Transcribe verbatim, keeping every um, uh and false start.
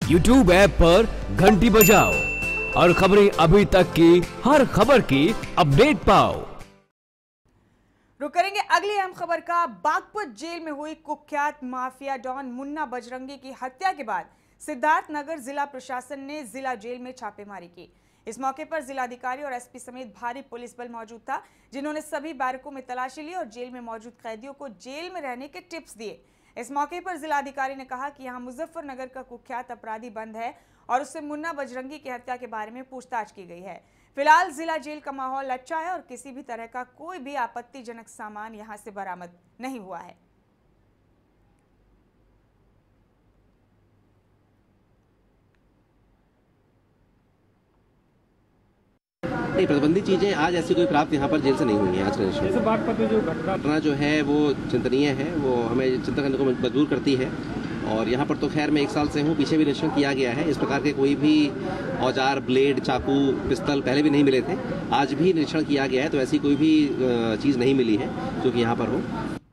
YouTube app पर घंटी बजाओ और खबरें अभी तक की हर खबर की अपडेट पाओ। रुक करेंगे अगली अहम खबर का। बागपत जेल में हुई कुख्यात माफिया डॉन मुन्ना बजरंगी की हत्या के बाद सिद्धार्थनगर जिला प्रशासन ने जिला जेल में छापेमारी की। इस मौके पर जिलाधिकारी और एसपी समेत भारी पुलिस बल मौजूद था, जिन्होंने सभी बैरकों में तलाशी ली और जेल में मौजूद कैदियों को जेल में रहने के टिप्स दिए। इस मौके पर जिलाधिकारी ने कहा कि यहां मुजफ्फरनगर का कुख्यात अपराधी बंद है और उससे मुन्ना बजरंगी की हत्या के बारे में पूछताछ की गई है। फिलहाल जिला जेल का माहौल अच्छा है और किसी भी तरह का कोई भी आपत्तिजनक सामान यहां से बरामद नहीं हुआ है। नहीं, प्रतिबंधित चीजें आज ऐसी कोई प्राप्त यहाँ पर जेल से नहीं हुई है। आज जैसे बागपत में जो घटना जो है वो चिंतनीय है, वो हमें चिंता करने को मजबूर करती है। और यहाँ पर तो खैर मैं एक साल से हूँ, पीछे भी निरीक्षण किया गया है। इस प्रकार के कोई भी औजार, ब्लेड, चाकू, पिस्तल पहले भी नहीं मिले थे। आज भी निरीक्षण किया गया है तो ऐसी कोई भी चीज़ नहीं मिली है जो कि यहाँ पर हो।